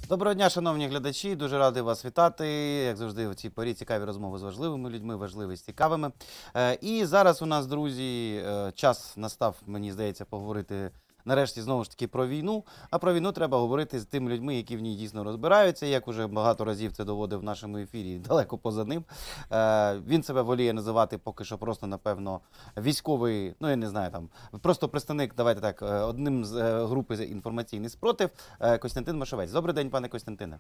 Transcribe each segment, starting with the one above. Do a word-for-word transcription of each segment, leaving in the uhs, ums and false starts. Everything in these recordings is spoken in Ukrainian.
Доброго дня, шановні глядачі. Дуже радий вас вітати. Як завжди, в цій порі цікаві розмови з важливими людьми, важливі з цікавими. І зараз у нас, друзі, час настав, мені здається, поговорити нарешті знову ж таки про війну. А про війну треба говорити з тими людьми, які в ній дійсно розбираються. Як уже багато разів це доводив в нашому ефірі, далеко поза ним. Він себе воліє називати поки що просто, напевно, військовий, ну я не знаю, там, просто представник, давайте так, одним з групи «Інформаційний спротив» Костянтин Машовець. Добрий день, пане Костянтине.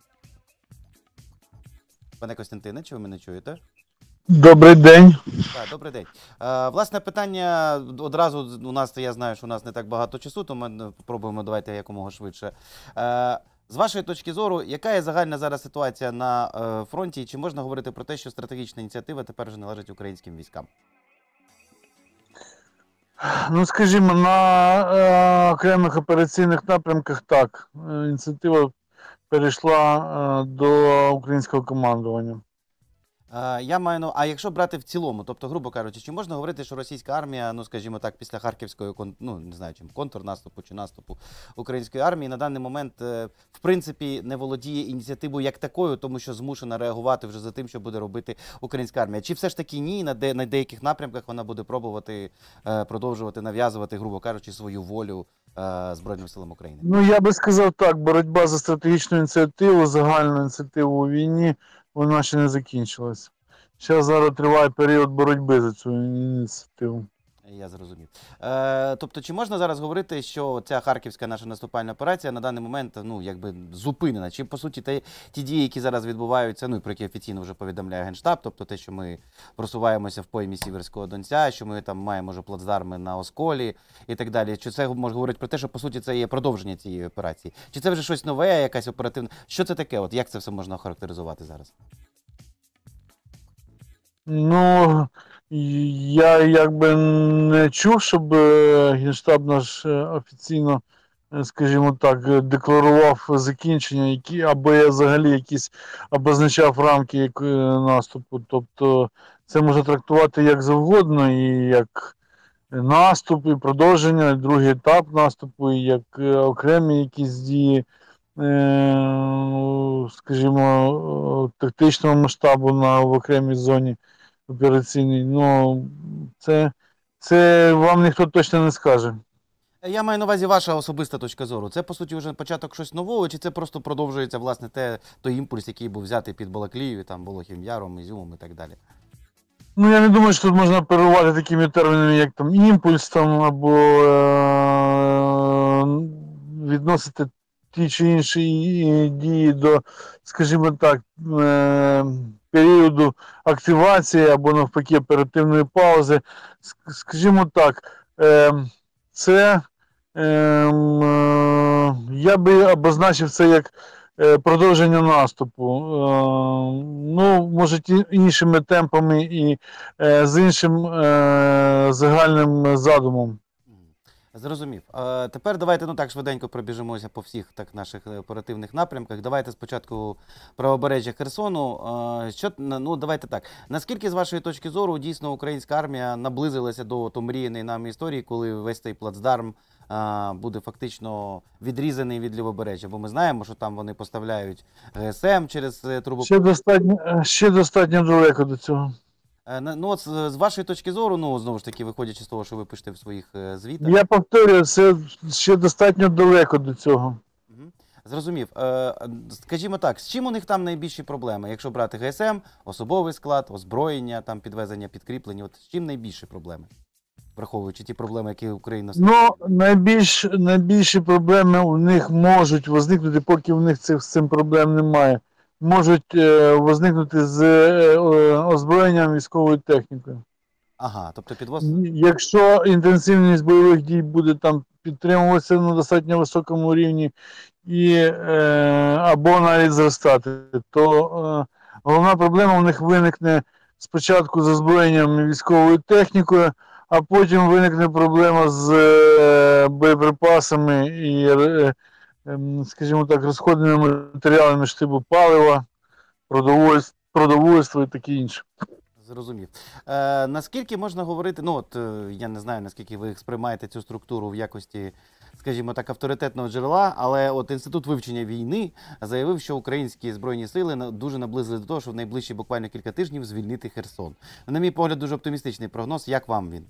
Пане Костянтине, чи ви мене чуєте? Добрий день. Так, добрий день. Е, власне, питання одразу у нас, я знаю, що у нас не так багато часу, то ми спробуємо, давайте якомога швидше. Е, з вашої точки зору, яка є загальна зараз ситуація на е, фронті, і чи можна говорити про те, що стратегічна ініціатива тепер вже належить українським військам? Ну, скажімо, на е, окремих операційних напрямках так. Е, ініціатива перейшла е, до українського командування. Я маю, ну, а якщо брати в цілому, тобто, грубо кажучи, чи можна говорити, що російська армія, ну, скажімо так, після Харківської, ну, не знаю, чим, контрнаступу чи наступу української армії на даний момент, в принципі, не володіє ініціативою як такою, тому що змушена реагувати вже за тим, що буде робити українська армія? Чи все ж таки ні, на, де, на деяких напрямках вона буде пробувати продовжувати нав'язувати, грубо кажучи, свою волю Збройним силам України? Ну, я би сказав так, боротьба за стратегічну ініціативу, загальну ініціативу у війні, вона ще не закінчилась. Ще зараз триває період боротьби за цю ініціативу. Я зрозумів. Е, тобто, чи можна зараз говорити, що ця харківська наша наступальна операція на даний момент, ну, якби зупинена? Чи, по суті, ті, ті дії, які зараз відбуваються, ну, і про які офіційно вже повідомляє Генштаб, тобто те, що ми просуваємося в поймі Сіверського Донця, що ми там маємо вже плацдарми на Осколі і так далі, чи це може говорити про те, що, по суті, це є продовження цієї операції? Чи це вже щось нове, якась оперативна? Що це таке? От як це все можна охарактеризувати зараз? Ну, я якби не чув, щоб Генштаб наш офіційно, скажімо так, декларував закінчення, які, або взагалі якісь обозначав рамки наступу. Тобто це можна трактувати як завгодно, і як наступ, і продовження, і другий етап наступу, і як окремі якісь дії, скажімо, тактичного масштабу на в окремій зоні операційний. Ну, це, це вам ніхто точно не скаже. Я маю на увазі ваша особиста точка зору. Це, по суті, вже початок щось нового, чи це просто продовжується, власне, те, той імпульс, який був взятий під Балаклією, там, Болохівим Яром, Ізюмом і так далі? Ну, я не думаю, що тут можна оперувати такими термінами, як там імпульс, там, або е- відносити ті чи інші дії до, скажімо так, е- періоду активації або навпаки оперативної паузи. Скажімо так, е- це е- е- я би обозначив це як продовження наступу. Ну, може, іншими темпами і з іншим загальним задумом. Зрозумів. А тепер давайте, ну так, швиденько пробіжимося по всіх так наших оперативних напрямках. Давайте спочатку правобережжя Херсону. Що, ну, давайте так. Наскільки, з вашої точки зору, дійсно українська армія наблизилася до то мріяної нами історії, коли весь цей плацдарм а, буде фактично відрізаний від лівобережжя? Бо ми знаємо, що там вони поставляють ГСМ через трубу. Ще достатньо, ще достатньо далеко до цього. Ну, от з вашої точки зору, ну, знову ж таки, виходячи з того, що ви пишете в своїх звітах. Я повторюю, це ще достатньо далеко до цього. Угу. Зрозумів. Скажімо так, з чим у них там найбільші проблеми? Якщо брати ГСМ, особовий склад, озброєння, там, підвезення, підкріплення, от з чим найбільші проблеми? Враховуючи ті проблеми, які Україна... Ну, найбільш, найбільші проблеми у них можуть возникнути, поки в них цих, з цим проблем немає. Можуть е, возникнути з е, озброєнням, військовою технікою. Ага, тобто підвоз... Якщо інтенсивність бойових дій буде там підтримуватися на достатньо високому рівні і, е, або навіть зростати, то е, головна проблема у них виникне спочатку з озброєнням і військовою технікою, а потім виникне проблема з е, боєприпасами і, е, скажімо так, розходними матеріалами штибу палива, продовольства, продовольства і таке інше. Зрозумів. Е, наскільки можна говорити, ну от, я не знаю, наскільки ви сприймаєте цю структуру в якості, скажімо так, авторитетного джерела, але от Інститут вивчення війни заявив, що українські збройні сили на- дуже наблизили до того, що в найближчі буквально кілька тижнів звільнити Херсон. На мій погляд, дуже оптимістичний прогноз. Як вам він?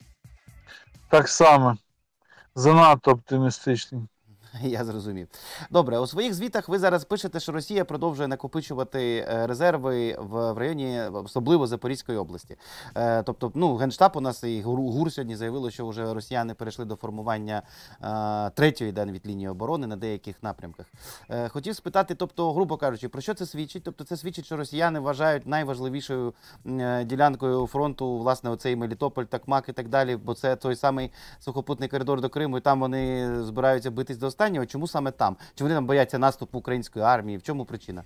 Так само. Занадто оптимістичний. Я зрозумів. Добре, у своїх звітах ви зараз пишете, що Росія продовжує накопичувати е, резерви в, в районі, особливо Запорізької області. Е, тобто, ну, Генштаб у нас і ГУР, ГУР сьогодні заявило, що вже росіяни перейшли до формування е, третьої да, від лінії оборони на деяких напрямках. Е, хотів спитати, тобто, грубо кажучи, про що це свідчить? Тобто, це свідчить, що росіяни вважають найважливішою е, ділянкою фронту, власне, оцей Мелітополь, Такмак і так далі, бо це той самий сухопутний коридор до Криму, і там вони збираються битись до останнього. Чому саме там? Чи вони там бояться наступу української армії? В чому причина?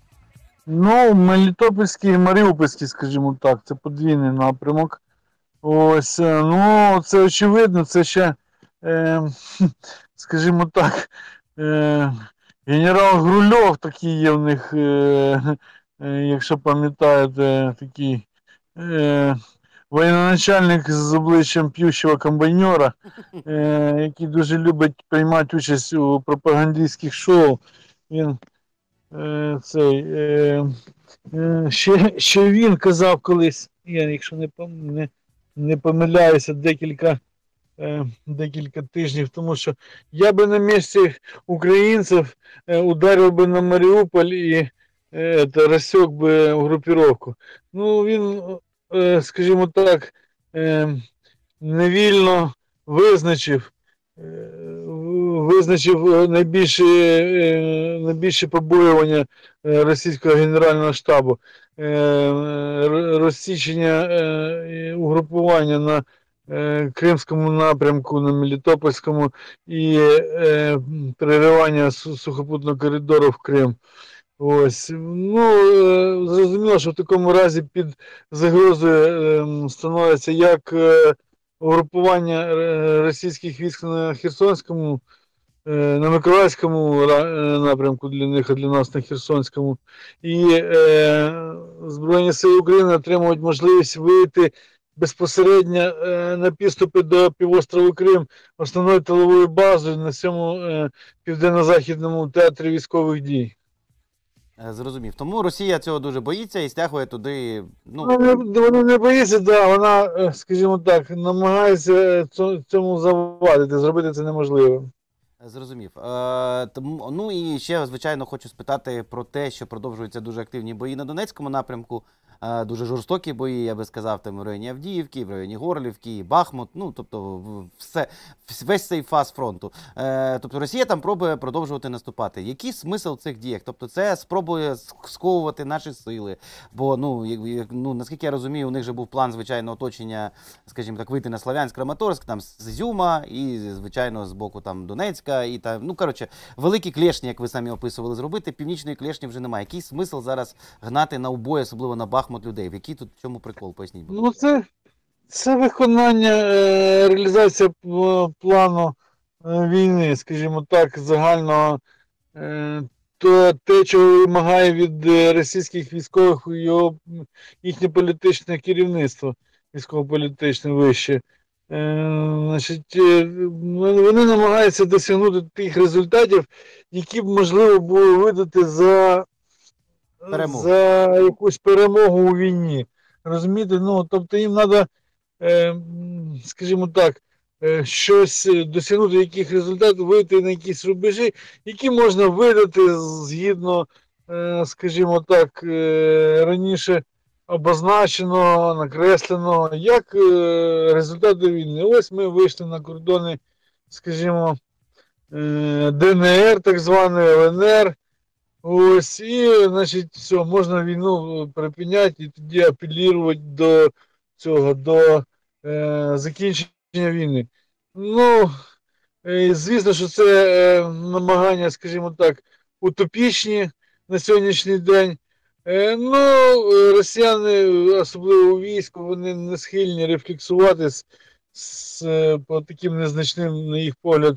Ну, Мелітопольський і Маріупольський, скажімо так, це подвійний напрямок. Ось, е, ну, це очевидно, це ще, е, скажімо так, е, генерал Грульов такий є в них, е, е, якщо пам'ятаєте, такий е, воєноначальник з обличчям п'ющого комбайнера, е, який дуже любить приймати участь у пропагандистських шоу. Він е, цей, е, е, ще, ще він казав колись, я якщо не, пом- не, не помиляюся, декілька, е, декілька тижнів, тому що я би на місці українців е, ударив би на Маріуполь і е, та, розсек би групіровку. Ну, він, е, скажімо так, е, невільно визначив, е, визначив найбільші, е, найбільші побоювання е, російського генерального штабу. Е, р- Розсічення е, угрупування на е, Кримському напрямку, на Мелітопольському і е, переривання су- сухопутного коридору в Крим. Ось. Ну, е, зрозуміло, що в такому разі під загрозою е, становиться як е, угрупування е, російських військ на Херсонському, е, на Миколаївському ра- е, напрямку для них, а для нас на Херсонському. І е, Збройні Сили України отримують можливість вийти безпосередньо е, на підступи до півострову Крим, основною тиловою базою на цьому е, південно-західному театрі військових дій. Е, Зрозумів. Тому Росія цього дуже боїться і стягує туди, ну, Вона не, вона не боїться, да, вона, е, скажімо так, намагається е, цо- цьому завадити, зробити це неможливо. зрозумів. Е, тому, ну і ще, звичайно, хочу спитати про те, що продовжуються дуже активні бої на Донецькому напрямку. Е, дуже жорстокі бої, я би сказав, там в районі Авдіївки, в районі Горлівки, Бахмут, ну, тобто, в- все, весь цей фаз фронту. Е, тобто Росія там пробує продовжувати наступати. Який смисл в цих діях? Тобто це спробує ск- сковувати наші сили, бо, ну, як, як- ну, наскільки я розумію, у них же був план, звичайно, оточення, скажімо так, вийти на Слов'янськ, Краматорськ, там з Ізюма і, звичайно, з боку там Донецька, і там, ну, коротше, великі клешні, як ви самі описували, зробити, північної клешні вже немає. Який смисл зараз гнати на убой, особливо на Бахмут людей? В який тут в чому прикол? Поясніть, будь ласка. Ну, це, це виконання, е, реалізація п- плану е, війни, скажімо так, загального, е, то те, чого вимагає від е, російських військових його, м, їхнє політичне керівництво, військово-політичне вище. Е, значить, е, вони вони намагаються досягнути тих результатів, які б можливо було видати за Перемогу. за якусь перемогу у війні. Розумієте? Ну, тобто їм треба, скажімо так, е, щось е, досягнути яких результатів, вийти на якісь рубежі, які можна видати згідно, е, скажімо так, е, раніше обозначеного, накресленого, як е, результати війни. Ось ми вийшли на кордони, скажімо, е, ДНР, так званої ЛНР. Ось, і, значить, все, можна війну припиняти і тоді апелювати до цього, до е, закінчення війни. Ну, е, звісно, що це е, намагання, скажімо так, утопічні на сьогоднішній день. Е, ну, е, росіяни, особливо у війську, вони не схильні рефлексувати з, з, е, по таким незначним, на їх погляд,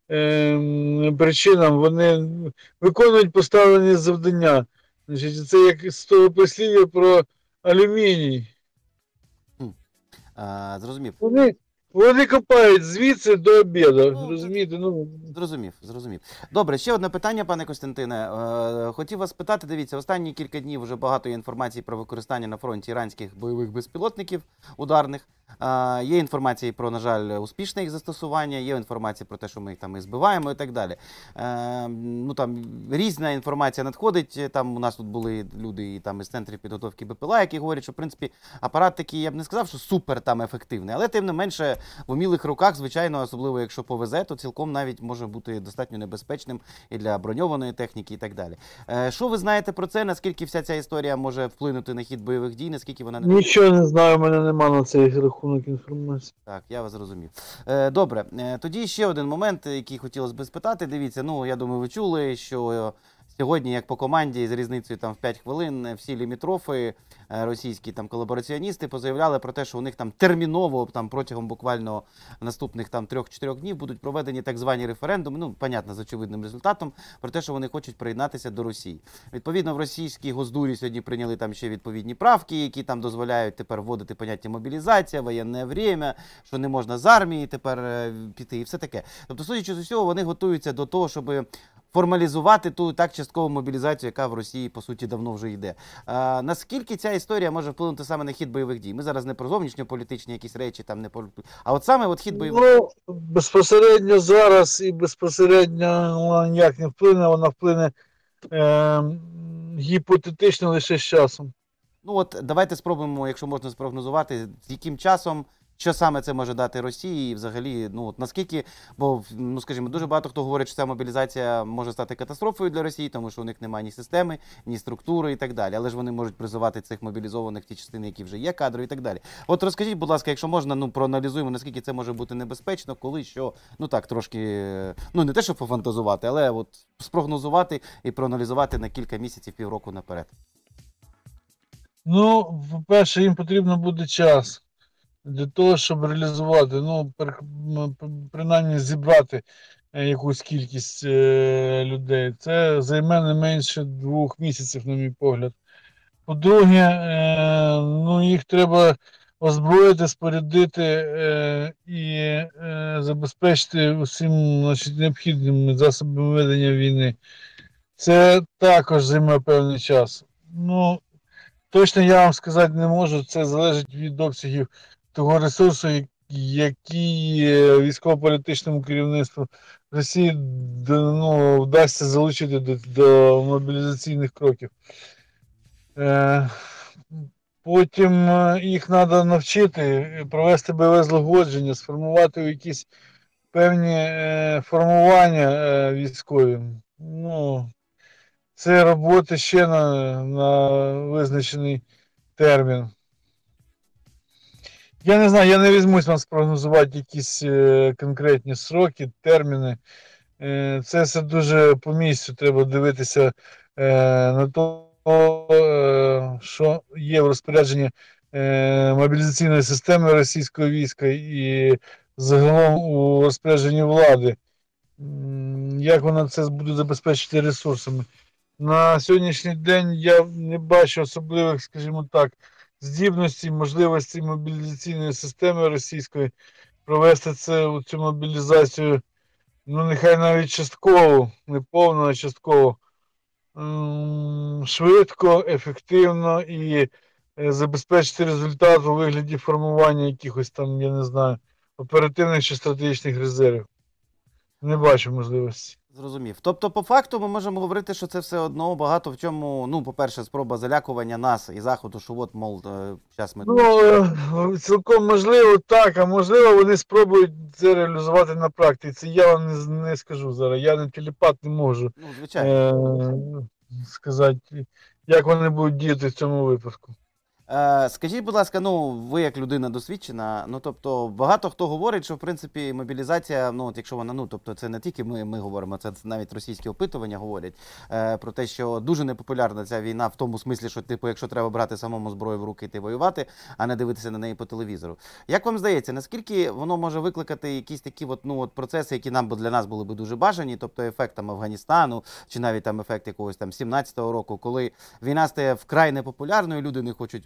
е, причинам. Вони виконують поставлені завдання. Значить, це як з того прислів'я про алюміній. Хм. Е, зрозумів. Вони, Вони копають звідси до обіду, Ну, розумієте? Ну, Зрозумів, зрозумів. Добре, ще одне питання, пане Костянтине. Е, Хотів вас питати, дивіться, останні кілька днів вже багато є інформації про використання на фронті іранських бойових безпілотників ударних. Е, Є інформації про, на жаль, успішне їх застосування, є інформація про те, що ми їх там і збиваємо і так далі. Е, Ну там різна інформація надходить. Там у нас тут були люди і там із центрів підготовки БПЛА, які говорять, що в принципі апарат такий, я б не сказав, що супер там ефективний, але тим не менше в умілих руках, звичайно, особливо якщо повезе, то цілком навіть може бути достатньо небезпечним і для броньованої техніки і так далі. Е, Що ви знаєте про це? Наскільки вся ця історія може вплинути на хід бойових дій? Наскільки вона не нічого не знаю, у мене нема на цей рахунок інформації. Так, я вас зрозумів. Е, добре, е, тоді ще один момент, який хотілося б спитати. Дивіться, ну я думаю, ви чули, що е, сьогодні, як по команді, з різницею там в п'ять хвилин, е, всі лімітрофи, е, російські там колабораціоністи позаявляли про те, що у них там терміново, там протягом буквально наступних там трьох-чотирьох днів будуть проведені так звані референдуми, ну, понятно, з очевидним результатом, про те, що вони хочуть приєднатися до Росії. Відповідно, в російській Госдурі сьогодні прийняли там ще відповідні правки, які там дозволяють тепер вводити поняття мобілізація, воєнне время, що не можна з армії тепер е, піти і все таке. Тобто, судячи з усього, вони готуються до того, щоб формалізувати ту так часткову мобілізацію, яка в Росії, по суті, давно вже йде. А, наскільки ця історія може вплинути саме на хід бойових дій? Ми зараз не про зовнішньополітичні якісь речі, там не про... а от саме от хід бойових дій. Ну, безпосередньо зараз і безпосередньо вона ніяк не вплине, вона вплине е, гіпотетично лише з часом. Ну от давайте спробуємо, якщо можна спрогнозувати, з яким часом, що саме це може дати Росії, і взагалі, ну от наскільки, бо, ну скажімо, дуже багато хто говорить, що ця мобілізація може стати катастрофою для Росії, тому що у них немає ні системи, ні структури і так далі, але ж вони можуть призивати цих мобілізованих, ті частини, які вже є, кадри і так далі. От розкажіть, будь ласка, якщо можна, ну проаналізуємо, наскільки це може бути небезпечно, коли, що, ну так, трошки, ну не те, щоб пофантазувати, але от спрогнозувати і проаналізувати на кілька місяців, півроку наперед. Ну, по-перше, їм потрібно буде час для того, щоб реалізувати, ну, пер- м, п- принаймні зібрати е, якусь кількість е, людей. Це займе не менше двох місяців, на мій погляд. По-друге, е, ну, їх треба озброїти, спорядити е, і е, забезпечити усім, значить, необхідними засобами ведення війни. Це також займе певний час. Ну, точно я вам сказати не можу, це залежить від обсягів того ресурсу, я- який е, військово-політичному керівництву Росії д- ну, вдасться залучити до, до мобілізаційних кроків. Е, Потім е, їх треба навчити, е, провести бойове злагодження, сформувати якісь певні е, формування е, військові. Ну, це роботи ще на, на визначений термін. Я не знаю, я не візьмусь вам спрогнозувати якісь е, конкретні сроки, терміни. Е, це все дуже по місцю. Треба дивитися е, на то, е, що є в розпорядженні е, мобілізаційної системи російського війська і загалом у розпорядженні влади. М, Як вона це буде забезпечити ресурсами. На сьогоднішній день я не бачу особливих, скажімо так, здібностей, можливостей мобілізаційної системи російської провести це, цю мобілізацію, ну нехай навіть частково, не повно, а частково, м, швидко, ефективно і е, забезпечити результат у вигляді формування якихось там, я не знаю, оперативних чи стратегічних резервів. Не бачу можливості. Зрозумів. Тобто, по факту, ми можемо говорити, що це все одно багато в чому, ну, по-перше, спроба залякування нас і Заходу, що от, мол, зараз ми... Ну, е, цілком можливо, так, а можливо, вони спробують це реалізувати на практиці. Я вам не, не скажу зараз. Я не телепат, не можу Ну, звичайно. е, сказати, як вони будуть діяти в цьому випадку. Е, Скажіть, будь ласка, ну ви як людина досвідчена, ну тобто багато хто говорить, що в принципі мобілізація, ну от якщо вона, ну тобто це не тільки ми, ми говоримо, це навіть російські опитування говорять е, про те, що дуже непопулярна ця війна в тому смислі, що типу, якщо треба брати самому зброю в руки і йти воювати, а не дивитися на неї по телевізору. Як вам здається, наскільки воно може викликати якісь такі от, ну, от процеси, які нам для нас були б дуже бажані, тобто ефект там Афганістану, чи навіть там ефект якогось там сімнадцятого року, коли війна стає вкрай непопулярною, люди не хочуть воювати,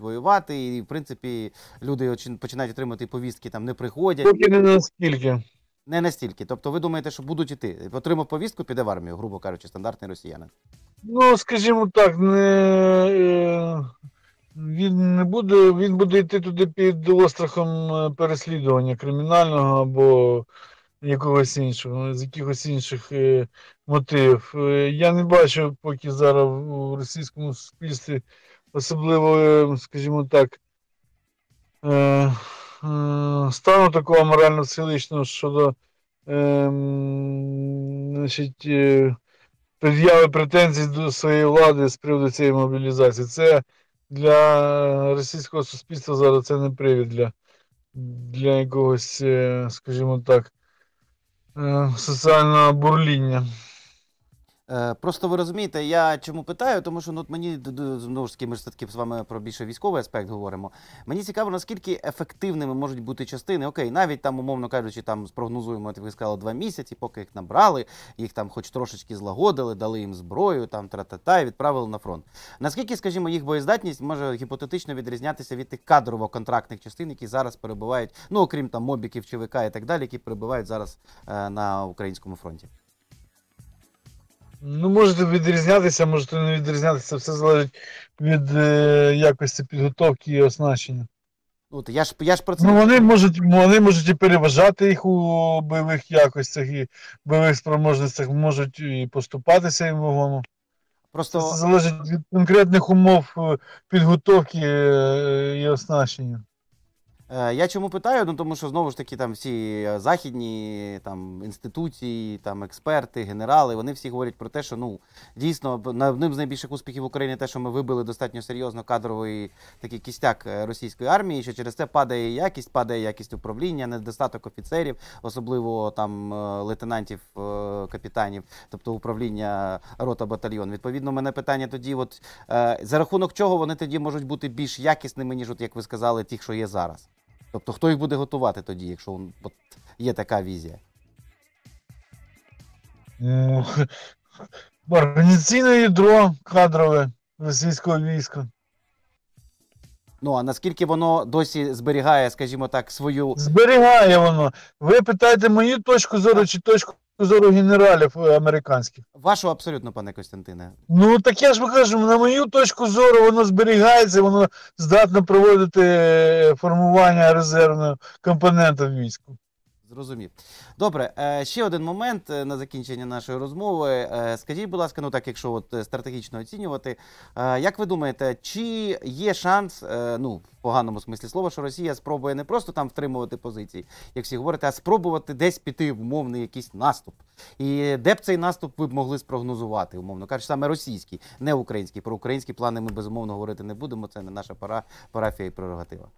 воювати, і, в принципі, люди очин- починають отримати повістки, там не приходять. Поки не наскільки. Не настільки. Тобто ви думаєте, що будуть іти? Отримав повістку, піде в армію, грубо кажучи, стандартний росіянин. Ну, скажімо так, не, е, він не буде, він буде йти туди під острахом е, переслідування кримінального або якогось іншого, з якихось інших е, мотивів. Е, Я не бачу поки зараз в російському суспільстві, особливо, е, скажімо так, е, е, стану такого морально-психологічного щодо е, м, значить, е, пред'яви претензій до своєї влади з приводу цієї мобілізації. Це для російського суспільства зараз це не привід для, для якогось, е, скажімо так, е, соціального бурління. Е, Просто ви розумієте, я чому питаю, тому що ну, от мені д- д- знову ж таки, ми ж все-таки з вами про більше військовий аспект говоримо. Мені цікаво, наскільки ефективними можуть бути частини. Окей, навіть там, умовно кажучи, там спрогнозуємо, як ви сказали, два місяці, поки їх набрали, їх там хоч трошечки злагодили, дали їм зброю, там тра-та-та, і відправили на фронт. Наскільки, скажімо, їх боєздатність може гіпотетично відрізнятися від тих кадрово-контрактних частин, які зараз перебувають, ну окрім там мобіків, ЧВК і так далі, які перебувають зараз е, на українському фронті? Ну, можете відрізнятися, можете не відрізнятися, все залежить від е, якості підготовки і оснащення. От я ж я ж про це. Ну, вони можуть, вони можуть і переважати їх у бойових якостях і бойових спроможностях, можуть і поступатися їм вагомо. Просто Це залежить від конкретних умов е, підготовки е, і оснащення. Е, Я чому питаю? Ну тому що знову ж таки там всі е, західні там інституції, там експерти, генерали, вони всі говорять про те, що ну дійсно б- на- одним з найбільших успіхів України те, що ми вибили достатньо серйозно кадровий такий кістяк е, російської армії, що через це падає якість, падає якість управління, недостаток офіцерів, особливо там е, лейтенантів, е, капітанів, тобто управління рота батальйон. Відповідно, у мене питання тоді, от е, за рахунок чого вони тоді можуть бути більш якісними, ніж от як ви сказали, ті, що є зараз. Тобто, хто їх буде готувати тоді, якщо от, є така візія? Ну, організаційне ядро кадрове російського війська. Ну, а наскільки воно досі зберігає, скажімо так, свою. Зберігає воно. Ви питаєте мою точку зору чи точку зору генералів е, американських? Вашу абсолютно, пане Костянтине. Ну, так я ж ви кажу, на мою точку зору, воно зберігається, воно здатно проводити е, формування резервного компонента в війську. Зрозумів. Добре, е, ще один момент е, на закінчення нашої розмови. Е, Скажіть, будь ласка, ну так, якщо от е, стратегічно оцінювати, е, як ви думаєте, чи є шанс, е, ну, в поганому смислі слова, що Росія спробує не просто там втримувати позиції, як всі говорите, а спробувати десь піти в умовний якийсь наступ? І де б цей наступ ви б могли спрогнозувати, умовно кажучи, саме російський, не український. Про українські плани ми безумовно говорити не будемо, це не наша пара, парафія і прерогатива.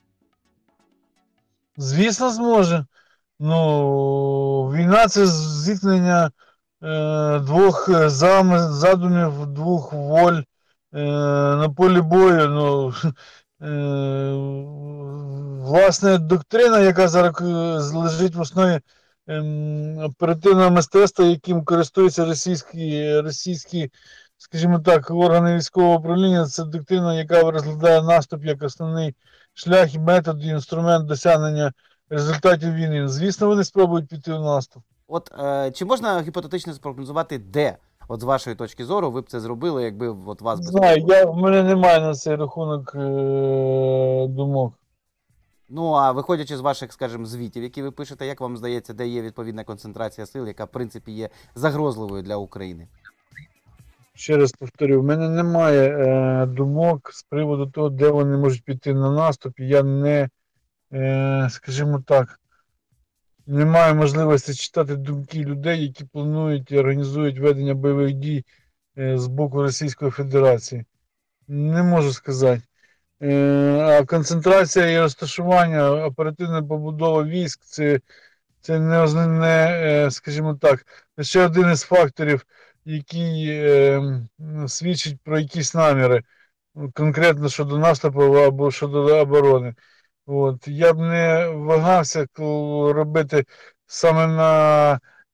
Звісно, зможе. Ну, війна це зіткнення е, двох е, зам, задумів, двох воль е, на полі бою. Ну, е, власне, доктрина, яка зараз е, лежить в основі е, оперативного мистецтва, яким користуються російські, російські, скажімо так, органи військового управління, це доктрина, яка розглядає наступ як основний шлях і метод, і інструмент досягнення результатів війни. Звісно, вони спробують піти в наступ. От е, чи можна гіпотетично спрогнозувати, де, от з вашої точки зору, ви б це зробили, якби от вас Не би знаю, я, в мене немає на цей рахунок е, думок. Ну, а виходячи з ваших, скажімо, звітів, які ви пишете, як вам здається, де є відповідна концентрація сил, яка, в принципі, є загрозливою для України? Ще раз повторю, в мене немає е, думок з приводу того, де вони можуть піти на наступ. Я не, е, скажімо так, не маю можливості читати думки людей, які планують і організують ведення бойових дій е, з боку Російської Федерації. Не можу сказати. Е, а концентрація і розташування, оперативна побудова військ це, це не, озна- не, е, скажімо так, лише один із факторів, який е, м, свідчить про якісь наміри, ну, конкретно щодо наступу або щодо оборони. От. Я б не вагався ко- робити саме на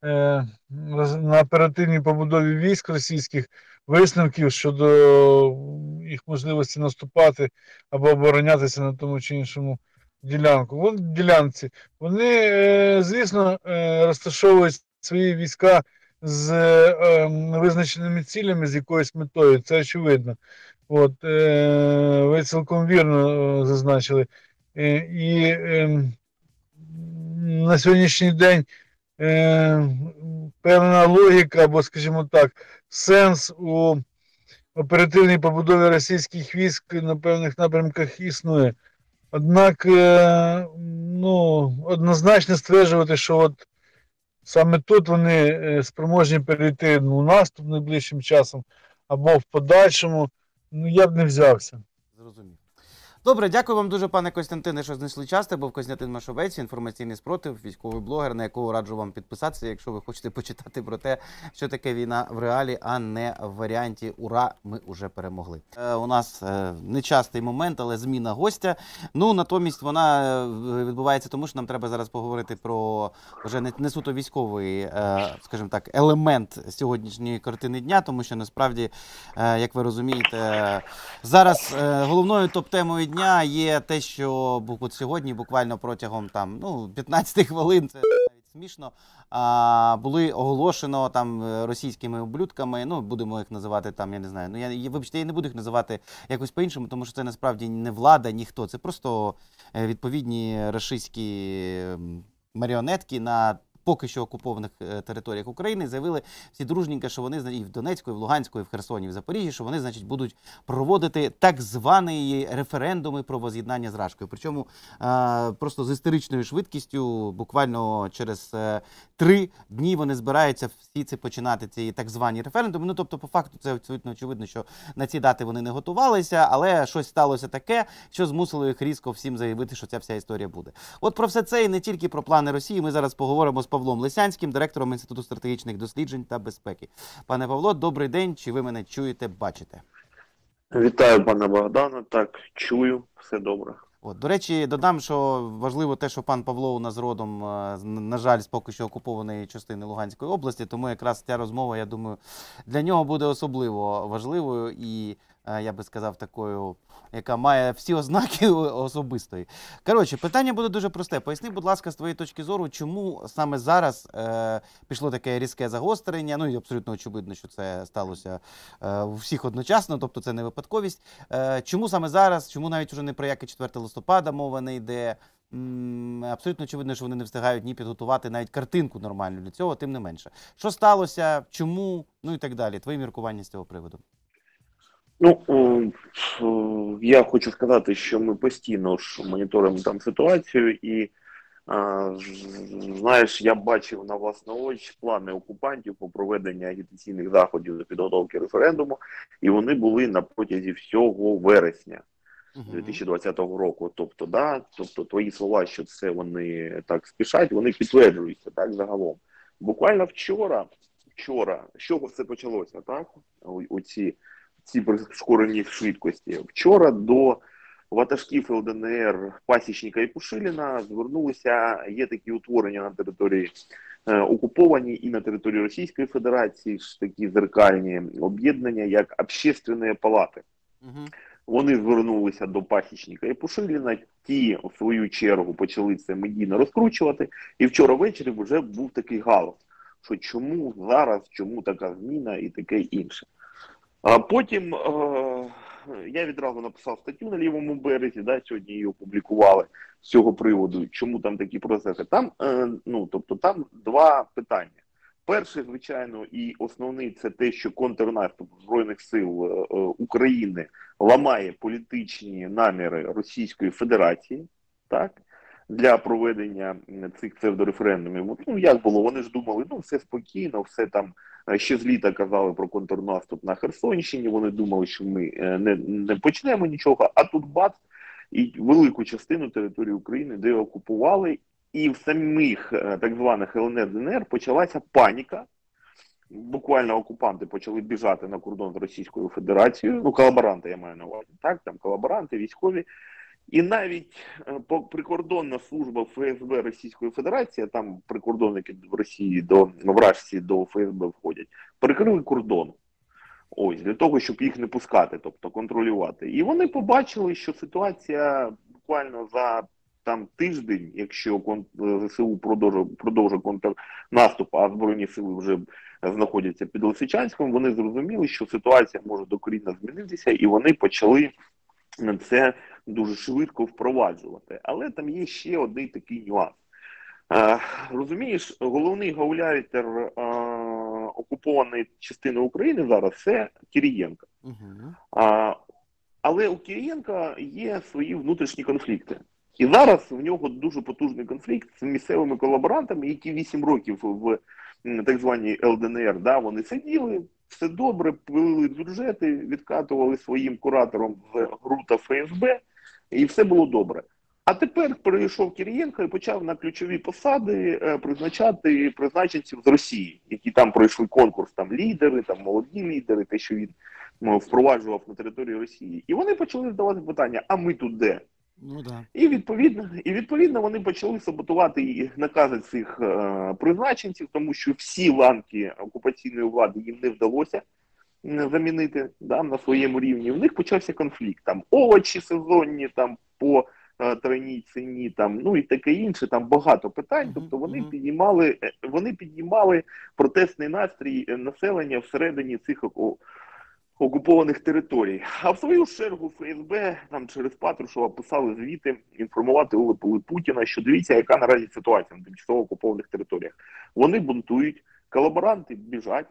е, на оперативній побудові військ російських висновків щодо їх можливості наступати або оборонятися на тому чи іншому ділянку. Вон ділянці. Вони, е, звісно, е, розташовують свої війська з е, визначеними цілями, з якоюсь метою, це очевидно. От, е, ви цілком вірно е, зазначили. Е, і е, на сьогоднішній день е, певна логіка, або, скажімо так, сенс у оперативній побудові російських військ на певних напрямках існує. Однак, е, ну, однозначно стверджувати, що от саме тут вони е, спроможні перейти у наступ найближчим часом або в подальшому, ну я б не взявся. Зрозумів. Добре, дякую вам дуже, пане Костянтине, що знайшли час. Це був Костянтин Машовець, інформаційний спротив, військовий блогер, на якого раджу вам підписатися, якщо ви хочете почитати про те, що таке війна в реалі, а не в варіанті «Ура, ми уже перемогли». Е, у нас е, нечастий момент, але зміна гостя. Ну, натомість вона відбувається тому, що нам треба зараз поговорити про вже не, не суто військовий, е, скажімо так, елемент сьогоднішньої картини дня, тому що насправді, е, як ви розумієте, зараз е, головною топ-темою дня є те, що от сьогодні буквально протягом там, ну, п'ятнадцять хвилин, це навіть смішно, а, були оголошено там російськими ублюдками, ну, будемо їх називати там, я не знаю, ну, я, вибачте, я не буду їх називати якось по-іншому, тому що це насправді не влада, ніхто, це просто відповідні рашистські маріонетки на поки що окупованих територіях України, заявили всі дружненько, що вони і в Донецьку, і в Луганську, і в Херсоні, і в Запоріжжі, що вони, значить, будуть проводити так звані референдуми про воз'єднання з Рашкою. Причому а, просто з істеричною швидкістю, буквально через а, три дні вони збираються всі це починати, ці так звані референдуми. Ну, тобто, по факту, це абсолютно очевидно, що на ці дати вони не готувалися, але щось сталося таке, що змусило їх різко всім заявити, що ця вся історія буде. От про все це і не тільки про плани Росії ми зараз поговоримо з Павлом Лисянським, директором Інституту стратегічних досліджень та безпеки. Пане Павло, добрий день. Чи ви мене чуєте, бачите? Вітаю, пане Богдане. Так, чую, все добре. От, до речі, додам, що важливо те, що пан Павло у нас родом, на жаль, з поки що окупованої частини Луганської області, тому якраз ця розмова, я думаю, для нього буде особливо важливою і, я би сказав, такою, яка має всі ознаки особистої. Коротше, питання буде дуже просте. Поясни, будь ласка, з твоєї точки зору, чому саме зараз е, пішло таке різке загострення, ну і абсолютно очевидно, що це сталося е, у всіх одночасно, тобто це не випадковість. Е, чому саме зараз, чому навіть уже не про яке четверте листопада мова не йде? М, абсолютно очевидно, що вони не встигають ні підготувати навіть картинку нормальну для цього, тим не менше. Що сталося, чому, ну і так далі. Твої міркування з цього приводу. Ну, я хочу сказати, що ми постійно ж моніторимо там ситуацію і, знаєш, я бачив на власну очі плани окупантів по проведенню агітаційних заходів до підготовки референдуму, і вони були на протязі всього вересня дві тисячі двадцятого року. Тобто, да, тобто твої слова, що це вони так спішать, вони підтверджуються так загалом. Буквально вчора, вчора, з чого все почалося, так? У ці ці прискорені швидкості. Вчора до ватажків Л Д Н Р Пасічника і Пушиліна звернулися, є такі утворення на території е, окуповані і на території Російської Федерації, ж такі зеркальні об'єднання, як Общественні палати. Угу. Вони звернулися до Пасічника і Пушиліна, ті, в свою чергу, почали це медійно розкручувати, і вчора ввечері вже був такий галас, що чому зараз, чому така зміна і таке інше. А потім е, я відразу написав статтю на Лівому березі, да, сьогодні її опублікували з цього приводу, чому там такі процеси. Там, е, ну, тобто, там два питання. Перше, звичайно, і основний – це те, що контрнаступ Збройних сил е, України ламає політичні наміри Російської Федерації, так, для проведення цих псевдореферендумів. Ну, як було, вони ж думали, ну, все спокійно, все там, ще з літа казали про контрнаступ на Херсонщині, вони думали, що ми не, не почнемо нічого, а тут бац, і велику частину території України де окупували, і в самих так званих Л Н Р, Д Н Р почалася паніка. Буквально окупанти почали біжати на кордон з Російською Федерацією, ну, колаборанти я маю на увазі, так, там колаборанти, військові. І навіть е, по- прикордонна служба Ф С Б Російської Федерації, там прикордонники в Росії до вражці до Ф С Б входять, перекрили кордон. Ось, для того, щоб їх не пускати, тобто контролювати. І вони побачили, що ситуація буквально за там тиждень, якщо З С У продовжує, продовжує контрнаступ, а Збройні сили вже знаходяться під Лисичанськом, вони зрозуміли, що ситуація може докорінно змінитися, і вони почали це дуже швидко впроваджувати. Але там є ще один такий нюанс. Е, розумієш, головний гауляйтер е, окупованої частини України зараз це Кирієнко. Угу. А, але у Кирієнка є свої внутрішні конфлікти. І зараз в нього дуже потужний конфлікт з місцевими колаборантами, які вісім років в так званій Л Д Н Р, да, вони сиділи, все добре, пилили бюджети, відкатували своїм куратором в ГРУ та Ф С Б, і все було добре. А тепер прийшов Кирієнко і почав на ключові посади е, призначати призначенців з Росії, які там пройшли конкурс, там лідери, там молоді лідери, те, що він ну, впроваджував на території Росії. І вони почали задавати питання, а ми тут де? Ну, да. І відповідно, і відповідно вони почали саботувати і накази цих е, призначенців, тому що всі ланки окупаційної влади їм не вдалося е, замінити да, на своєму рівні. У них почався конфлікт. Там овочі сезонні, там по е, тройній ціні, там, ну і таке інше, там багато питань. Тобто вони Мгм. піднімали, е, вони піднімали протестний настрій населення всередині цих оку- окупованих територій. А в свою чергу Ф С Б там через Патрушева писали звіти інформувати Оли Путіна, що дивіться, яка наразі ситуація на тимчасово окупованих територіях. Вони бунтують, колаборанти біжать.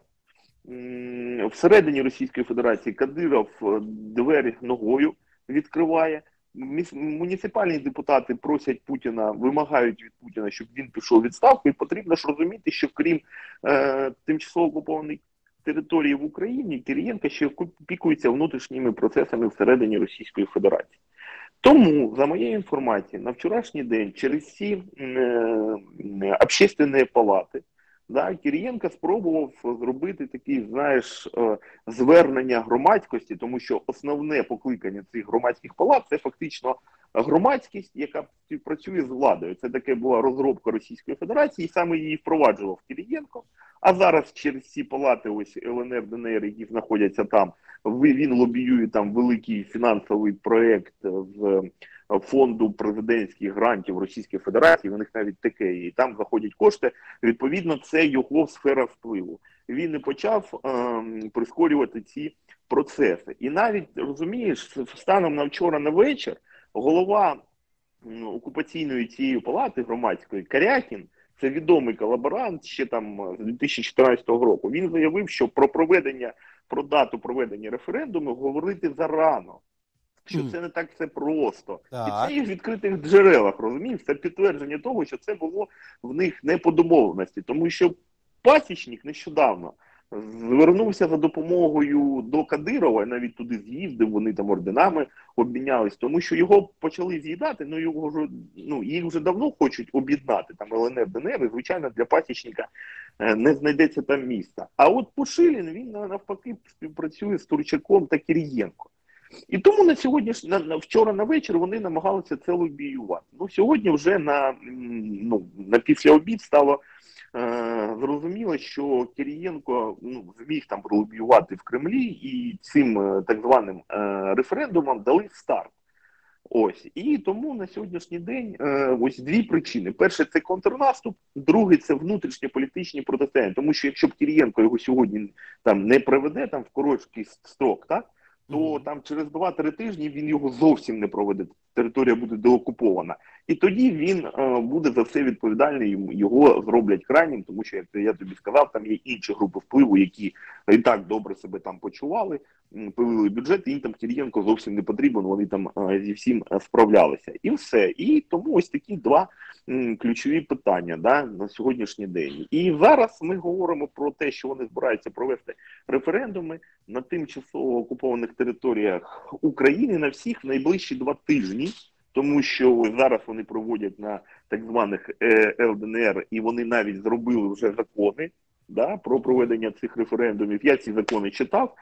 М, Всередині Російської Федерації Кадиров е, двері ногою відкриває. Міс- Муніципальні депутати просять Путіна, вимагають від Путіна, щоб він пішов у відставку. І потрібно ж розуміти, що крім е, тимчасово окупованих території в Україні, Кирієнко ще опікується внутрішніми процесами всередині Російської Федерації. Тому, за моєю інформацією, на вчорашній день через ці е, общественні палати да, Кирієнко спробував зробити такі, знаєш, е, звернення громадськості, тому що основне покликання цих громадських палат – це фактично громадськість, яка співпрацює з владою. Це таке була розробка Російської Федерації, і саме її впроваджував Кирієнко. А зараз через ці палати, ось Л Н Р, Д Н Р, які знаходяться там, він лобіює там великий фінансовий проєкт з фонду президентських грантів Російської Федерації, у них навіть таке є, і там заходять кошти, відповідно, це його сфера впливу. Він не почав ем, прискорювати ці процеси. І навіть, розумієш, станом на вчора на вечір, голова м, окупаційної цієї палати громадської Карякін, це відомий колаборант ще там з дві тисячі чотирнадцятого року, він заявив, що про проведення, про дату проведення референдуму говорити зарано. Що Мгм. це не так все просто. І Так. це є в відкритих джерелах, розумієш? Це підтвердження того, що це було в них не по домовленості. Тому що пасічник нещодавно звернувся за допомогою до Кадирова, навіть туди з'їздив, вони там орденами обмінялись, тому що його почали з'їдати, ну його вже, ну, їх вже давно хочуть об'єднати, там Л Н Р, Д Н Р, і, звичайно, для пасічника е, не знайдеться там місця. А от Пушилін, він навпаки співпрацює з Турчаком та Кирієнко. І тому на сьогодні, на, на вчора на вечір вони намагалися це лобіювати. Ну, сьогодні вже на, м, ну, на після обід стало е, зрозуміло, що Кирієнко ну, зміг там лобіювати в Кремлі і цим е, так званим е, референдумом дали старт. Ось. І тому на сьогоднішній день е, ось дві причини. Перше, це контрнаступ, другий, це внутрішньополітичні протистояння. Тому що якщо б Кирієнко його сьогодні там не приведе там в короткий строк, так? То Мгм. там через два-три тижні він його зовсім не проведе. Територія буде деокупована. І тоді він е, буде за все відповідальний, йому- його зроблять крайнім, тому що, як я тобі сказав, там є інші групи впливу, які і так добре себе там почували, м, пилили бюджет, і їм там Кирієнко зовсім не потрібен, вони там е, зі всім е, справлялися. І все. І тому ось такі два м, ключові питання да, на сьогоднішній день. І зараз ми говоримо про те, що вони збираються провести референдуми на тимчасово окупованих територіях України на всіх найближчі два тижні, тому що ось зараз вони проводять на так званих е, Л Д Н Р, і вони навіть зробили вже закони да, про проведення цих референдумів. Я ці закони читав.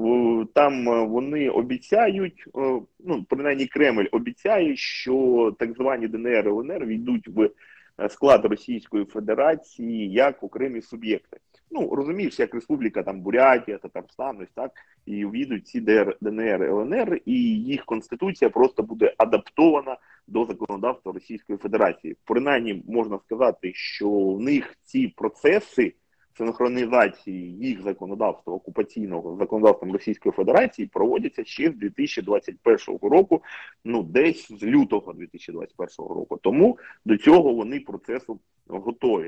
Там вони обіцяють, ну, принаймні Кремль обіцяє, що так звані ДНР і ЛНР війдуть в склад Російської Федерації як окремі суб'єкти. Ну, розумієш, як Республіка там Бурятія, Татарстан, ось так, і увійдуть ці ДНР і ЛНР, і їх конституція просто буде адаптована до законодавства Російської Федерації. Принаймні, можна сказати, що в них ці процеси синхронізації їх законодавства окупаційного з законодавством Російської Федерації проводяться ще з дві тисячі двадцять першого року, ну десь з лютого дві тисячі двадцять першого року. Тому до цього вони процесу готові.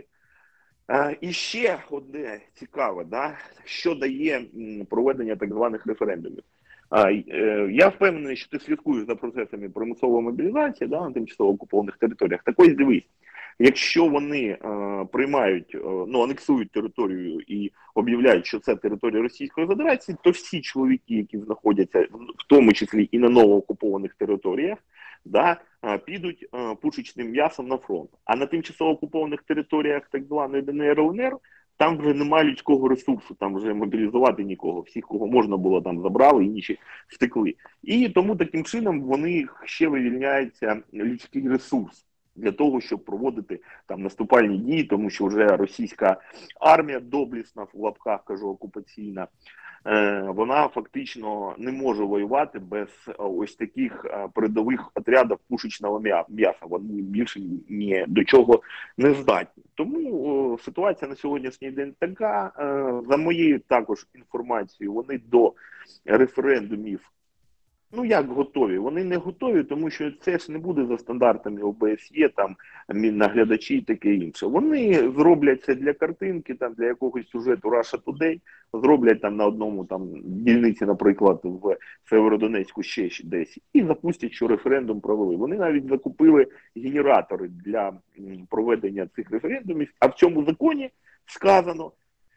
А, і ще одне цікаве, да, що дає м, проведення так званих референдумів. А, е, я впевнений, що ти слідкуєш за процесами примусової мобілізації, да, на тимчасово окупованих територіях. Так ось дивись, якщо вони е, приймають, е, ну, анексують територію і об'являють, що це територія Російської Федерації, то всі чоловіки, які знаходяться, в тому числі і на новоокупованих територіях, да, е, підуть е, пушечним м'ясом на фронт. А на тимчасово окупованих територіях так званої ДНР, ЛНР, там вже немає людського ресурсу, там вже мобілізувати нікого. Всіх, кого можна було, там забрали, інші втекли. І тому таким чином вони ще вивільняється людський ресурс для того, щоб проводити там наступальні дії, тому що вже російська армія доблісна, в лапках кажу, окупаційна, е, вона фактично не може воювати без ось таких передових отрядів пушечного м'яса. Вони більше ні до чого не здатні. Тому о, ситуація на сьогоднішній день така. Е, за моєю також інформацією, вони до референдумів, ну як готові? Вони не готові, тому що це ж не буде за стандартами О Б С Є, там, наглядачі і таке інше. Вони зроблять це для картинки, там, для якогось сюжету Russia Today, зроблять там на одному там дільниці, наприклад, в Северодонецьку ще десь, і запустять, що референдум провели. Вони навіть закупили генератори для проведення цих референдумів, а в цьому законі сказано,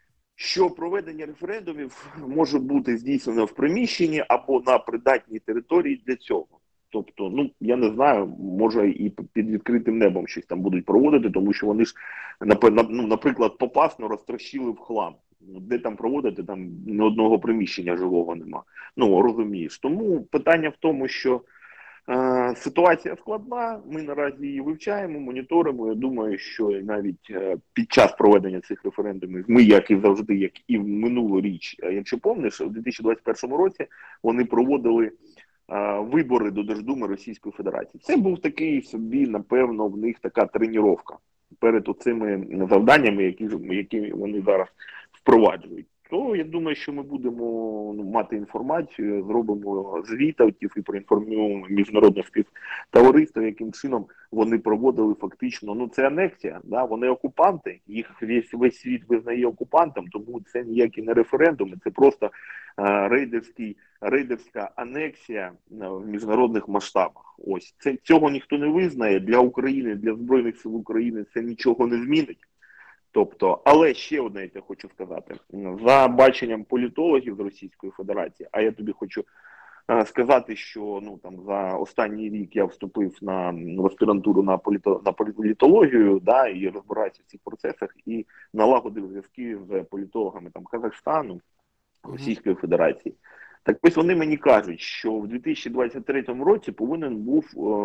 що проведення референдумів може бути здійснено в приміщенні або на придатній території для цього. Тобто, ну, я не знаю, може і під відкритим небом щось там будуть проводити, тому що вони ж, ну, наприклад, Попасну розтрощили в хлам. Де там проводити, там ні одного приміщення живого нема. Ну, розумієш. Тому питання в тому, що е, ситуація складна, ми наразі її вивчаємо, моніторимо. Я думаю, що навіть е, під час проведення цих референдумів ми, як і завжди, як і в минулу річ, якщо пам'ятаєш, у дві тисячі двадцять першому році вони проводили е, вибори до Держдуми Російської Федерації. Це був такий собі, напевно, в них така тренування перед оцими завданнями, які, які вони зараз впроваджують. То я думаю, що ми будемо, ну, мати інформацію, зробимо звітів і проінформуємо міжнародне співтовариство, яким чином вони проводили фактично, ну це анексія, да? Вони окупанти, їх весь, весь світ визнає окупантом, тому це ніякі не референдуми, це просто а, рейдерський, рейдерська анексія а, в міжнародних масштабах. Ось, це, цього ніхто не визнає, для України, для Збройних сил України це нічого не змінить. Тобто, але ще одне я хочу сказати, за баченням політологів з Російської Федерації, а я тобі хочу е, сказати, що ну там за останній рік я вступив на в аспірантуру на політо, на політологію, да, і розбираюся в цих процесах, і налагодив зв'язки з політологами там Казахстану, Російської Федерації. Так ось вони мені кажуть, що в дві тисячі двадцять третьому році повинен був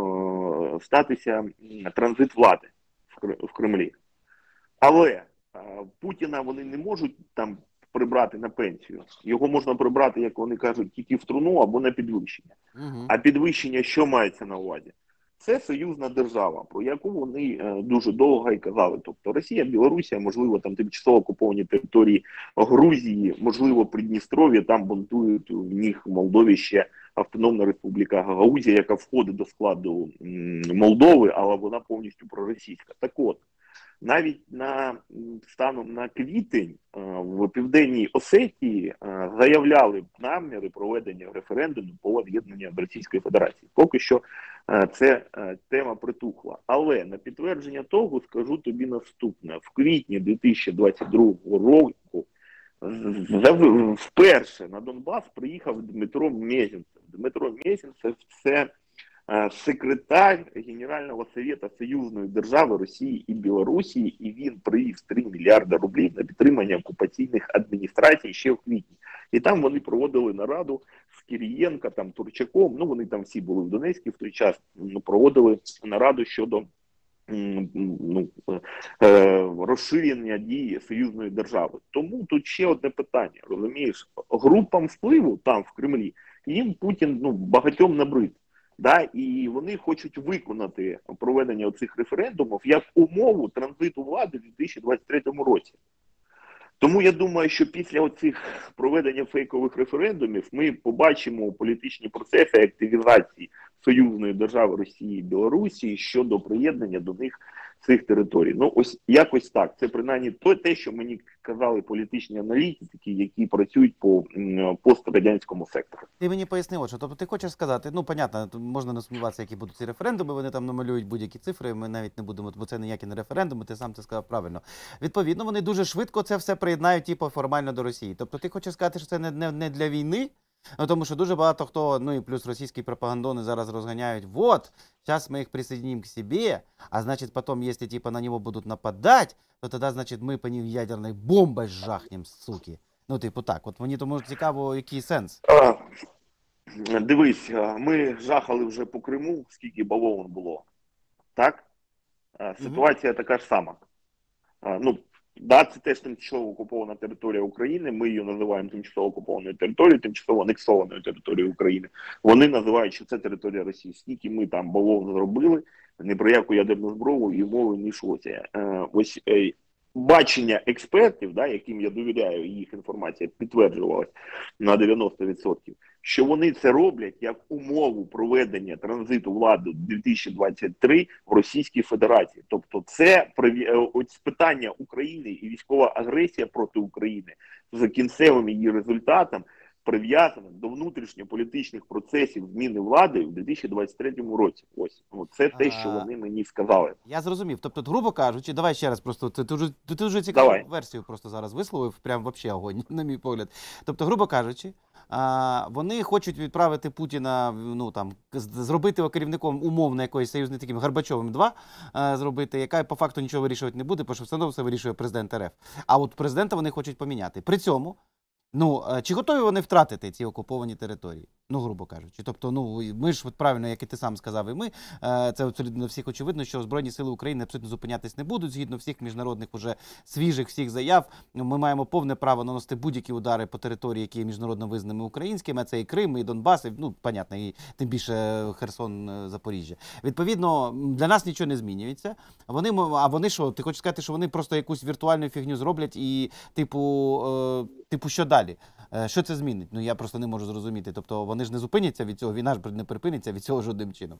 е, статися транзит влади в, в Кремлі. Але а, Путіна вони не можуть там прибрати на пенсію. Його можна прибрати, як вони кажуть, тільки в труну або на підвищення. Uh-huh. А підвищення що мається на увазі? Це союзна держава, про яку вони е, дуже довго і казали. Тобто Росія, Білорусія, можливо, там тимчасово окуповані території Грузії, можливо, Придністров'я, там бунтують в них в Молдові ще Автономна Республіка Гагаузія, яка входить до складу м, Молдови, але вона повністю проросійська. Так от, навіть на станом на квітень в Південній Осетії заявляли наміри проведення референдуму по об'єднанню до Російської Федерації. Поки що це тема притухла. Але на підтвердження того скажу тобі наступне. В квітні дві тисячі двадцять другого року вперше на Донбас приїхав Дмитро Мезенцев. Дмитро Мезенцев – це е, секретар Генерального совета союзної держави Росії і Білорусі, і він привіз три мільярди рублів на підтримання окупаційних адміністрацій ще в квітні. І там вони проводили нараду з Кирієнка, там Турчаком, ну вони там всі були в Донецьку в той час, ну, проводили нараду щодо ну, е, розширення дії союзної держави. Тому тут ще одне питання, розумієш, групам впливу там в Кремлі, їм Путін ну, багатьом набрид. Да, і вони хочуть виконати проведення оцих референдумів як умову транзиту влади в дві тисячі двадцять третьому році. Тому я думаю, що після оцих проведення фейкових референдумів ми побачимо політичні процеси активізації союзної держави Росії і Білорусі щодо приєднання до них цих територій. Ну ось якось так. Це принаймні то, те, що мені казали політичні аналітики, які працюють по м, пострадянському сектору. Ти мені пояснив, що тобто ти хочеш сказати, ну, понятно, можна не сумніватися, які будуть ці референдуми, вони там намалюють будь-які цифри, ми навіть не будемо, бо це ніякі не референдуми, ти сам це сказав правильно. Відповідно, вони дуже швидко це все приєднають, типу, формально до Росії. Тобто ти хочеш сказати, що це не, не, не для війни, ну, тому що дуже багато хто, ну і плюс російські пропагандони зараз розганяють, вот, сейчас мы их присоединим к себе, а значит потом, если типа на него будут нападать, то тогда, значит, мы по ним ядерной бомбой жахнем, суки. Ну, типу так, от мені тому цікаво, який сенс. А, дивись, ми жахали вже по Криму, скільки бавовн було, так? А, ситуація угу. така ж сама. А, ну, да, це теж тимчасово окупована територія України, ми її називаємо тимчасово окупованою територією, тимчасово анексованою територією України. Вони називають, що це територія Росії. Скільки ми там бавовн зробили, ні про яку ядерну зброю і мови не йшлося. Е, ось е, бачення експертів, да, яким я довіряю, їх інформація підтверджувалась на дев'яносто відсотків, що вони це роблять як умову проведення транзиту влади дві тисячі двадцять три в Російській Федерації. Тобто це ось питання України і військова агресія проти України за кінцевим її результатом прив'язано до внутрішньополітичних процесів зміни влади в дві тисячі двадцять третьому році. Ось, це те, що вони мені сказали. Я зрозумів. Тобто, грубо кажучи, давай ще раз просто, ти, ти, ти, ти дуже цікаву давай. версію просто зараз висловив, прям взагалі огонь, на мій погляд. Тобто, грубо кажучи, а, вони хочуть відправити Путіна, ну там, зробити його керівником умовно якоїсь союзної таким Горбачовим два, а, зробити, яка по факту нічого вирішувати не буде, бо що все одно все вирішує президент РФ. А от президента вони хочуть поміняти. При цьому, ну, чи готові вони втратити ці окуповані території? Ну, грубо кажучи. Тобто, ну, ми ж, от правильно, як і ти сам сказав, і ми, це абсолютно всіх очевидно, що Збройні сили України абсолютно зупинятись не будуть, згідно всіх міжнародних уже свіжих всіх заяв. Ми маємо повне право наносити будь-які удари по території, які є міжнародно визнаними українськими, а це і Крим, і Донбас, і, ну, понятно, і тим більше Херсон, Запоріжжя. Відповідно, для нас нічого не змінюється. Вони, а вони що, ти хочеш сказати, що вони просто якусь віртуальну фігню зроблять і, типу, е, типу, що далі? Що це змінить? Ну, я просто не можу зрозуміти. Тобто, вони ж не зупиняться від цього, війна ж не припиниться від цього жодним чином.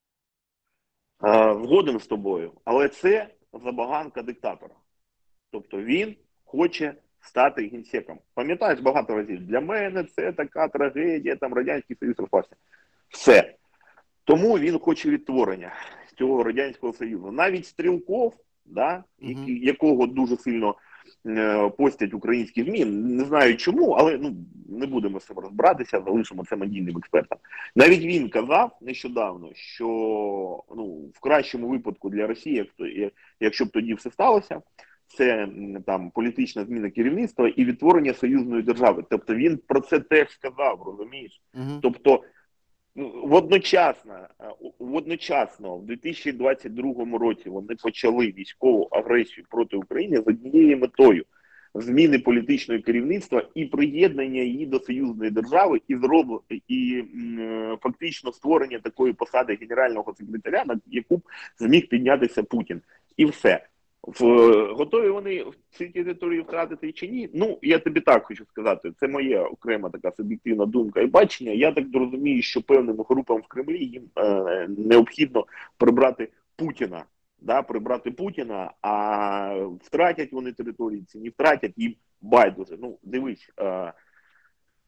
Згоден з тобою. Але це забаганка диктатора. Тобто, він хоче стати генсеком. Пам'ятаєш багато разів, для мене це така трагедія, там Радянський Союз розпався. Все. Тому він хоче відтворення цього Радянського Союзу. Навіть Стрілков, да, mm-hmm. якого дуже сильно постять українські ЗМІ, не знаю чому, але ну, не будемо з цим розбиратися, залишимо це медійним експертам. Навіть він казав нещодавно, що ну, в кращому випадку для Росії, якщо б тоді все сталося, це там політична зміна керівництва і відтворення союзної держави. Тобто він про це теж сказав, розумієш? Угу. Тобто водночасно, водночасно в дві тисячі двадцять другому році вони почали військову агресію проти України з однією метою – зміни політичного керівництва і приєднання її до союзної держави і, зроб... і м, фактично створення такої посади генерального секретаря, на яку б зміг піднятися Путін. І все. В, готові вони ці території втратити чи ні? Ну, я тобі так хочу сказати, це моя окрема така суб'єктивна думка і бачення. Я так розумію, що певним групам в Кремлі їм е, необхідно прибрати Путіна, да, прибрати Путіна, а втратять вони території, ці не втратять, їм байдуже. Ну, дивись, е,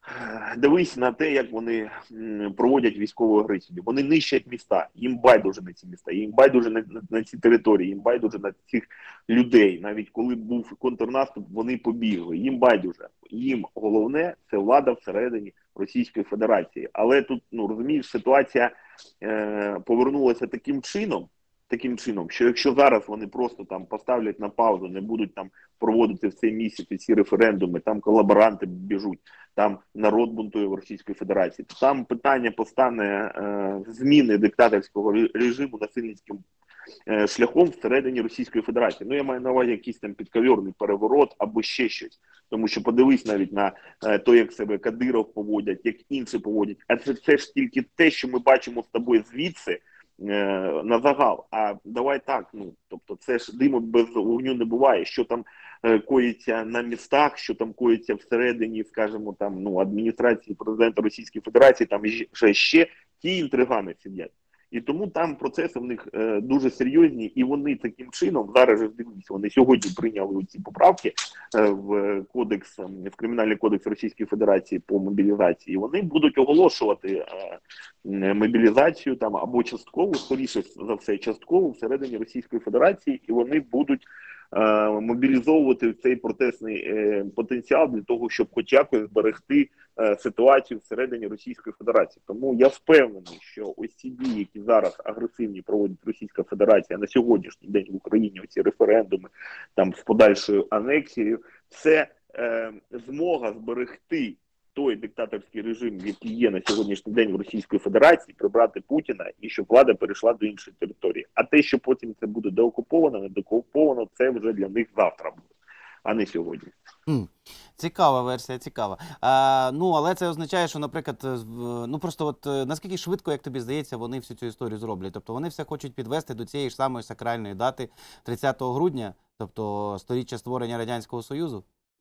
Дивись на те, як вони м, проводять військову агресію. Вони нищать міста, їм байдуже на ці міста, їм байдуже на, на, на ці території, їм байдуже на цих людей. Навіть коли був контрнаступ, вони побігли. Їм байдуже. Їм головне – це влада всередині Російської Федерації. Але тут, ну розумієш, ситуація е, повернулася таким чином, таким чином, що якщо зараз вони просто там поставлять на паузу, не будуть там проводити в цей місяць ці референдуми, там колаборанти біжуть, там народ бунтує в Російській Федерації, то там питання постане е, зміни диктаторського режиму насильницьким е, шляхом всередині Російської Федерації. Ну, я маю на увазі якийсь там підковірний переворот або ще щось. Тому що подивись навіть на е, то, як себе Кадиров поводять, як інші поводять. А це, це ж тільки те, що ми бачимо з тобою звідси, на загал. А давай так, ну, тобто це ж диму без вогню не буває, що там е, коїться на містах, що там коїться всередині, скажімо, там, ну, адміністрації президента Російської Федерації, там ще, ще ті інтригани сидять. І тому там процеси в них е, дуже серйозні, і вони таким чином, зараз же дивіться, вони сьогодні прийняли ці поправки е, в кодекс, в Кримінальний кодекс Російської Федерації по мобілізації, вони будуть оголошувати е, мобілізацію там або часткову, скоріше за все, часткову всередині Російської Федерації, і вони будуть е, мобілізовувати цей протестний е, потенціал для того, щоб хоч якось зберегти е, ситуацію всередині Російської Федерації. Тому я впевнений, що ось ці дії, які зараз агресивні проводить Російська Федерація на сьогоднішній день в Україні, оці референдуми там з подальшою анексією, це е, змога зберегти той диктаторський режим, який є на сьогоднішній день в Російській Федерації, прибрати Путіна і щоб влада перейшла до іншої території. А те, що потім це буде деокуповано, не деокуповано, це вже для них завтра буде, а не сьогодні. Mm. Цікава версія, цікава. А, ну, але це означає, що, наприклад, ну просто от наскільки швидко, як тобі здається, вони всю цю історію зроблять? Тобто вони все хочуть підвести до цієї ж самої сакральної дати тридцятого грудня, тобто сторіччя створення Радянського Союзу?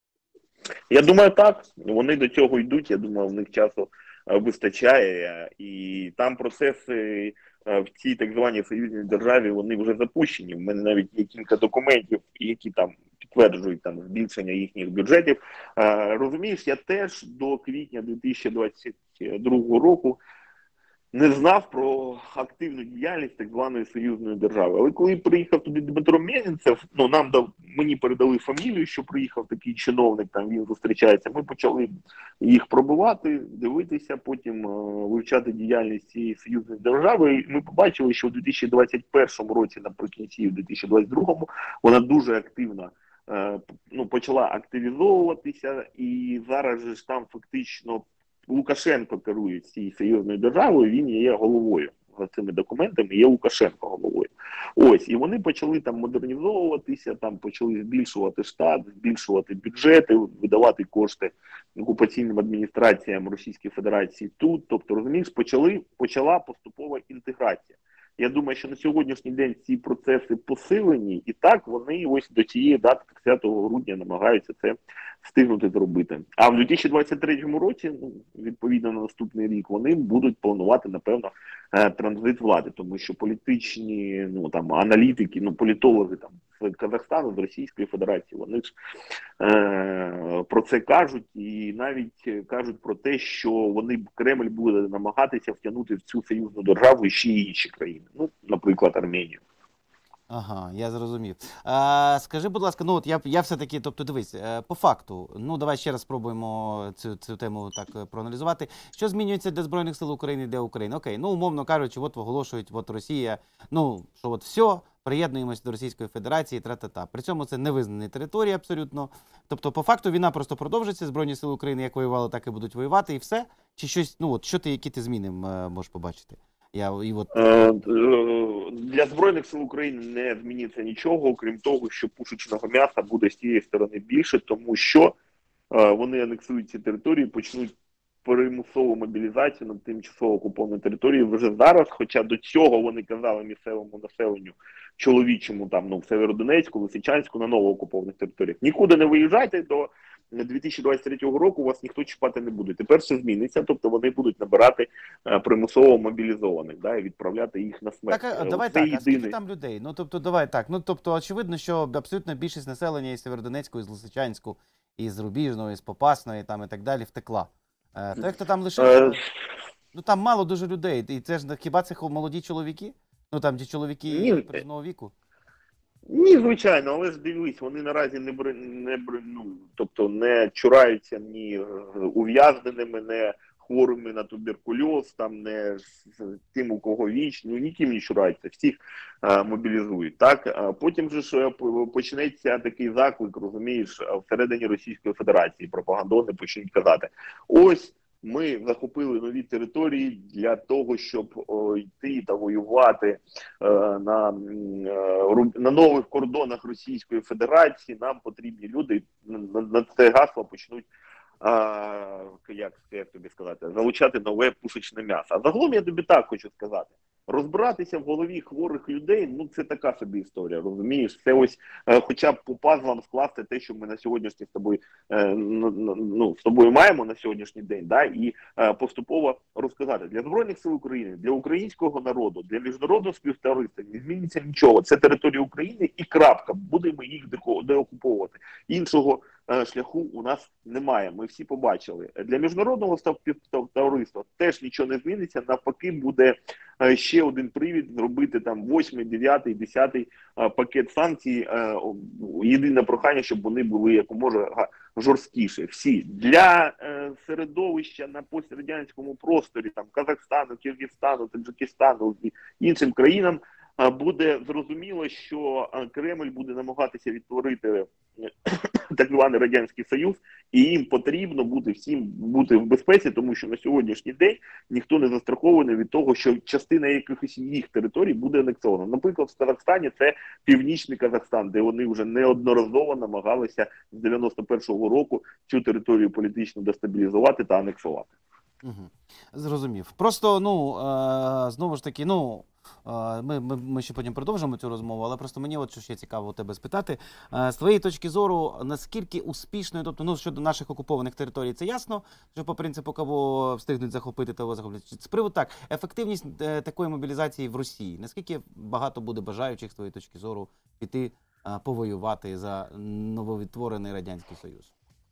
Я думаю, так. Вони до цього йдуть, я думаю, в них часу вистачає. І там процеси в цій так званій союзній державі, вони вже запущені. У мене навіть є кілька документів, які там підтверджують там збільшення їхніх бюджетів. Розумієш, я теж до квітня дві тисячі двадцять другого року не знав про активну діяльність так званої союзної держави. Але коли приїхав туди Дмитро Мезенцев, ну нам дав, мені передали фамілію, що приїхав такий чиновник, там він зустрічається. Ми почали їх пробувати, дивитися, потім е, вивчати діяльність цієї союзної держави. І ми побачили, що в дві тисячі двадцять першому році, наприкінці, в дві тисячі двадцять другому, вона дуже активна. Ну, почала активізовуватися, і зараз же ж там фактично Лукашенко керує цією союзною державою, він є головою. За цими документами є Лукашенко головою. Ось, і вони почали там модернізовуватися, там почали збільшувати штат, збільшувати бюджети, видавати кошти окупаційним адміністраціям Російської Федерації тут. Тобто, розумієш, почали, почала поступова інтеграція. Я думаю, що на сьогоднішній день ці процеси посилені, і так вони ось до цієї дати тридцятого грудня намагаються це встигнути зробити. А в дві тисячі двадцять третьому році, ну, відповідно на наступний рік, вони будуть планувати, напевно, транзит влади, тому що політичні, ну там аналітики, ну політологи там з Казахстану, з Російської Федерації, вони ж е, про це кажуть, і навіть кажуть про те, що вони Кремль буде намагатися втягнути в цю союзну державу ще й інші країни, ну, наприклад, Арменію. Ага, я зрозумів. А, скажи, будь ласка, ну от я, я все-таки, тобто дивись, по факту, ну давай ще раз спробуємо цю, цю тему так проаналізувати. Що змінюється для Збройних сил України, для України? Окей, ну умовно кажучи, от оголошують, от Росія, ну, що от все, приєднуємося до Російської Федерації, тра-та-та. При цьому це невизнані території абсолютно. Тобто, по факту, війна просто продовжиться, Збройні сили України як воювали, так і будуть воювати, і все? Чи щось, ну от, що ти, які ти зміни можеш побачити? Я, і от... Для Збройних сил України не зміниться нічого, окрім того, що пушечного м'яса буде з цієї сторони більше, тому що вони анексують ці території, почнуть примусову мобілізацію на тимчасово окупованій території вже зараз, хоча до цього вони казали місцевому населенню чоловічому, там, ну, в Северодонецьку, Лисичанську, на новоокупованих територіях. Нікуди не виїжджайте, до дві тисячі двадцять третього року вас ніхто чіпати не буде. Тепер все зміниться, тобто вони будуть набирати е, примусово мобілізованих, да, і відправляти їх на смерть. Так, а, давай це так, єдиний... а скільки там людей? Ну, тобто, давай так, ну, тобто, очевидно, що абсолютно більшість населення із Северодонецьку, із Лисичанську, із Рубіжного, із Попасної, там і так далі, втекла. Е, той, хто там лишився, Е, ну там мало дуже людей. І це ж хіба це хо- молоді чоловіки? Ну там ті чоловіки Ні. призовного віку. Ні, звичайно, але ж дивись, вони наразі не бр... не бр... ну, тобто не чураються ні е, ув'язненими, не хворими на туберкульоз, там не з з тим, у кого віч, ну ніким не чураються, всіх е, мобілізують. Так, а потім же ж е, п- почнеться такий заклик, розумієш, е, всередині Російської Федерації пропагандони почнуть казати: ось. Ми захопили нові території для того, щоб о, йти та воювати е, на, м, е, ру- на нових кордонах Російської Федерації. Нам потрібні люди. На, на, на це гасло почнуть, а, як, як тобі сказати, залучати нове пушечне м'ясо. А загалом я тобі так хочу сказати. Розбиратися в голові хворих людей, ну це така собі історія, розумієш? Це ось е, хоча б по пазлам скласти те, що ми на сьогоднішній з тобою, е, ну, ну, з тобою маємо на сьогоднішній день, да, і е, поступово розказати. Для Збройних сил України, для українського народу, для міжнародного співтовариства не зміниться нічого. Це територія України і крапка. Будемо їх деко- деокуповувати. Іншого е, шляху у нас немає. Ми всі побачили. Для міжнародного співтовариства теж нічого не зміниться. Навпаки, буде е, ще один привід зробити там восьмий, дев'ятий, десятий е, пакет санкцій. Е, о, єдине прохання, щоб вони були якомога га- жорсткіші. Всі для е, середовища на пострадянському просторі, там Казахстану, Киргизстану, Таджикистану і іншим країнам е, буде зрозуміло, що е, Кремль буде намагатися відтворити е, так званий Радянський Союз, і їм потрібно бути всім бути в безпеці, тому що на сьогоднішній день ніхто не застрахований від того, що частина якихось їх територій буде анексована. Наприклад, в Казахстані це Північний Казахстан, де вони вже неодноразово намагалися з дев'яносто першого року цю територію політично дестабілізувати та анексувати. Угу. Зрозумів. Просто, ну, е, знову ж таки, ну, е, ми, ми, ми ще потім продовжимо цю розмову, але просто мені от що ще цікаво у тебе спитати. Е, з твоєї точки зору, наскільки успішною, тобто, ну, щодо наших окупованих територій, це ясно, що по принципу, кого встигнуть захопити, того захоплять. З приводу так, ефективність е, такої мобілізації в Росії, наскільки багато буде бажаючих, з твоєї точки зору, піти е, повоювати за нововідтворений Радянський Союз?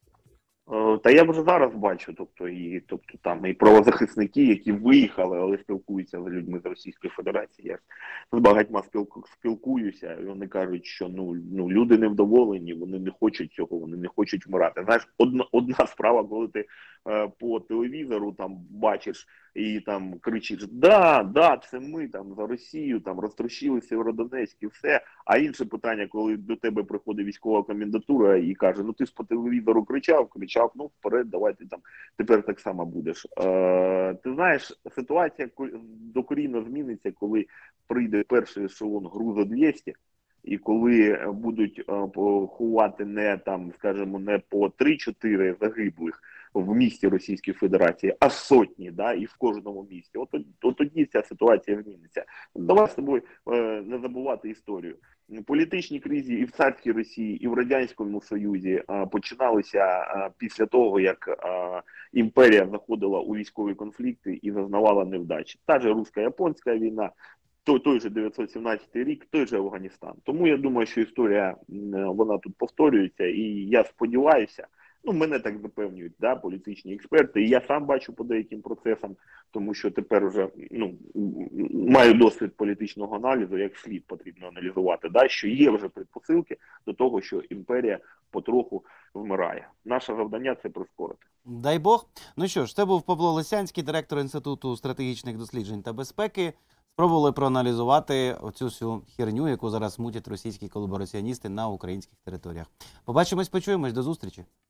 Е, Та я вже зараз бачу, тобто і тобто там і правозахисники, які виїхали, але спілкуються з людьми з Російської Федерації. Я з багатьма спілку, спілкуюся, і вони кажуть, що ну ну люди невдоволені, вони не хочуть цього, вони не хочуть вмирати. Знаєш, одна одна справа, коли ти е, по телевізору там бачиш і там кричиш: да, да, це ми там за Росію, там розтрощили Сєвєродонецьк і все. А інше питання, коли до тебе приходить військова комендатура і каже: ну ти ж по телевізору кричав, кричав, ну вперед, давай ти там тепер так само будеш. Е, ти знаєш, ситуація докорінно зміниться, коли прийде перший ешелон груза двісті, і коли будуть е, ховати не там, скажімо, не по три-чотири загиблих в місті Російської Федерації, а сотні, да, і в кожному місті. От, от тоді ця ситуація зміниться. Давай з тобою е, не забувати історію. Політичні кризи і в царській Росії, і в Радянському Союзі е, починалися е, після того, як е, імперія заходила у військові конфлікти і зазнавала невдачі. Та же русько-японська війна, той, той же дев'ятсот сімнадцятий рік, той же Афганістан. Тому я думаю, що історія, вона тут повторюється, і я сподіваюся, ну, мене так запевнюють, да, політичні експерти, і я сам бачу по деяким процесам, тому що тепер вже, ну, маю досвід політичного аналізу, як слід потрібно аналізувати, да, що є вже предпосилки до того, що імперія потроху вмирає. Наше завдання – це прискорити. Дай Бог. Ну що ж, це був Павло Лисянський, директор Інституту стратегічних досліджень та безпеки. Спробували проаналізувати оцю всю херню, яку зараз мутять російські колабораціоністи на українських територіях. Побачимось, почуємось, до зустрічі.